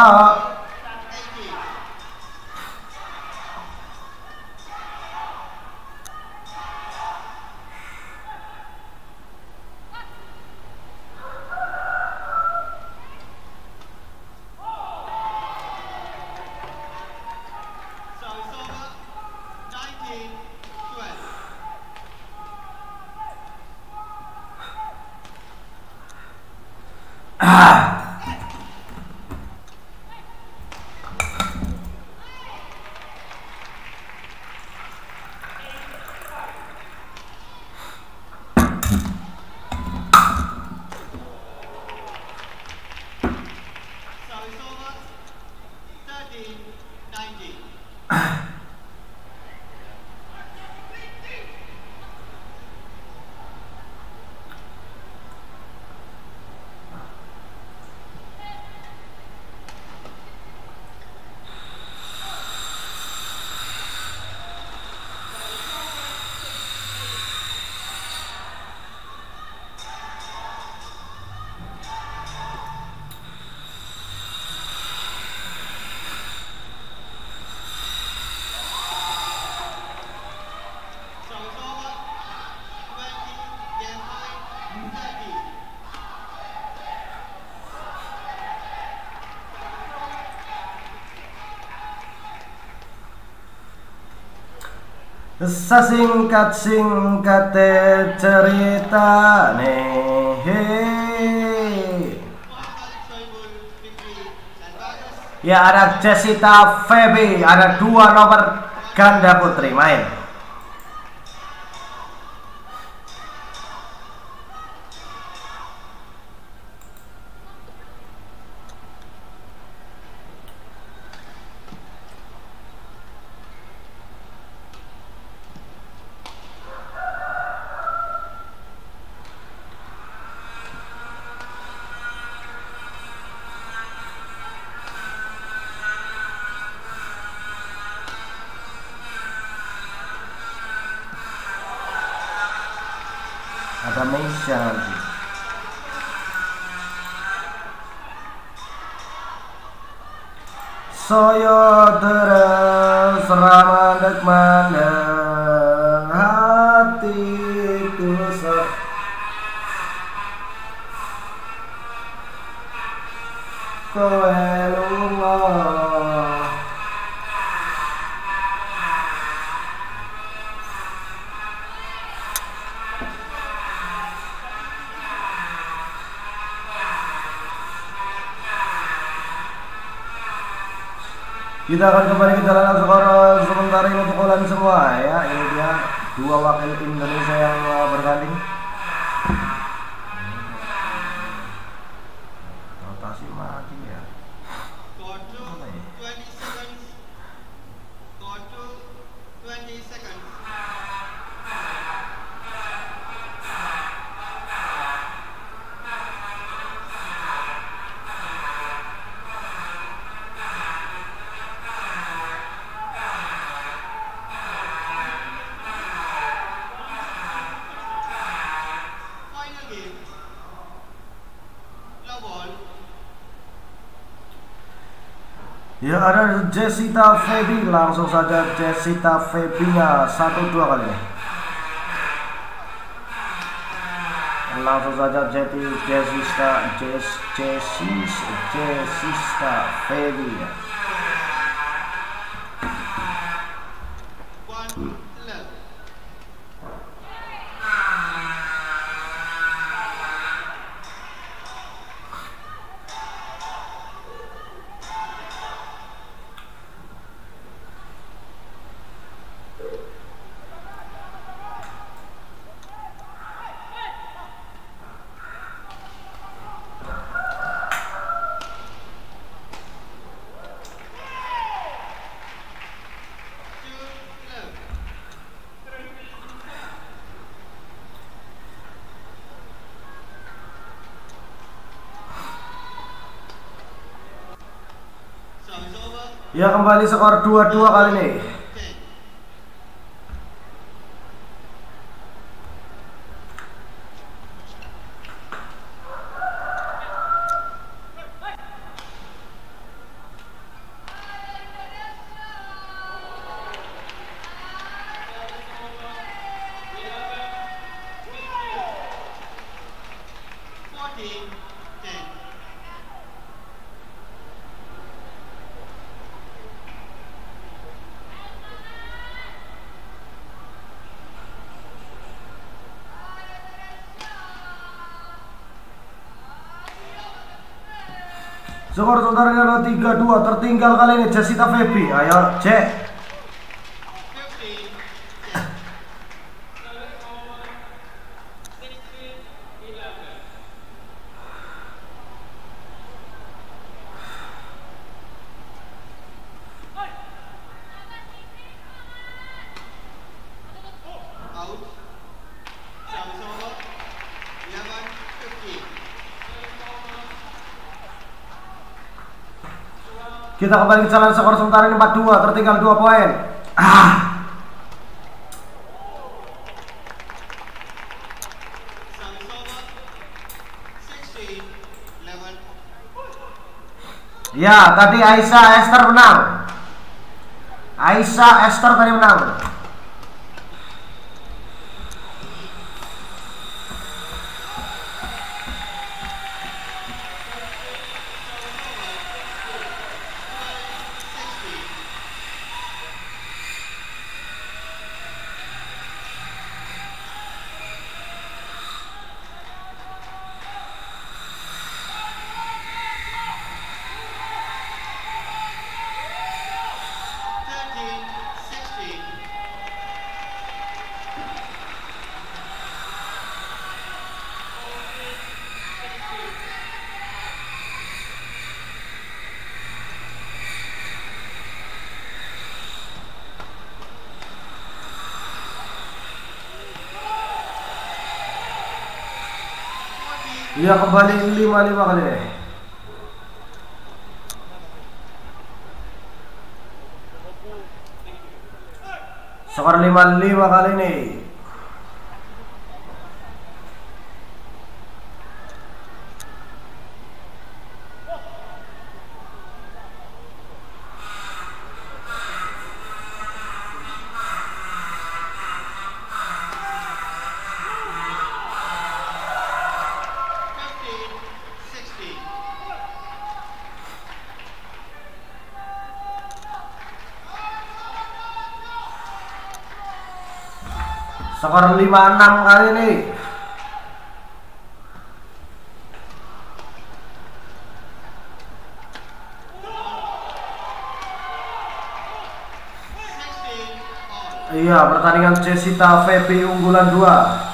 [SPEAKER 1] Sesingkat-singkat cerita nih. Ya ada Jessica Feby, ada dua nomor ganda putri main. Ada Meisha nanti. Soyo terus ramadek mandang hatiku sok kowe lunga. Kita akan kembali ke jalan skor sementara ini untuk kalian semua ya. Ini dia dua wakil tim Indonesia yang bertanding. Rotasi mati ya. Ya ada Jessica Feby, langsung saja Jessica Feby-nya satu dua kali. Langsung saja jadi Jessica Jess Jessica Jessica Feby. Ya kembali skor dua dua kali ini. Skor saudaranya adalah tiga dua, tertinggal kali ini Jessica Feby. Ayo cek. Kita kembali ke jalan skor sementara ini empat dua, tertinggal dua poin. Ah. Ya, tadi Aisyah Esther menang. Aisyah Esther tadi menang. Dia kembali lima lima kali ini. Skor lima lima kali ini. Skor lima enam kali ini. Iya, pertandingan Jessica Feby unggulan dua.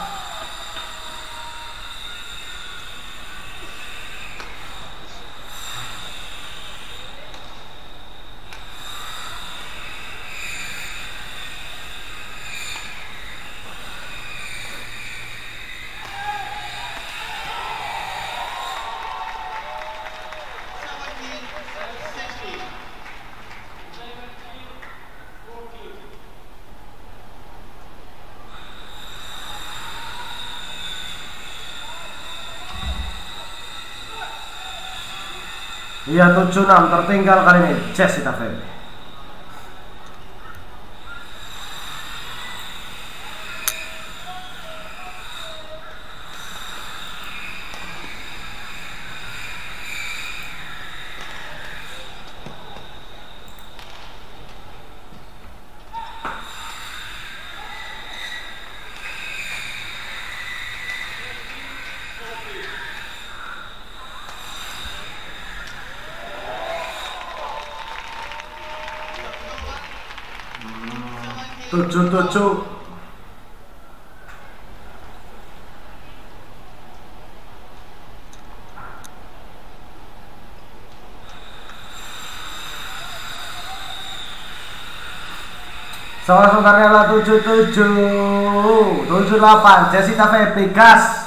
[SPEAKER 1] Iya, tujuh enam, tertinggal kali ini Jessica Feby. Tujuh tujuh. Saudara-saudaranya lah tujuh tujuh, tujuh delapan. Jessica Feby gas.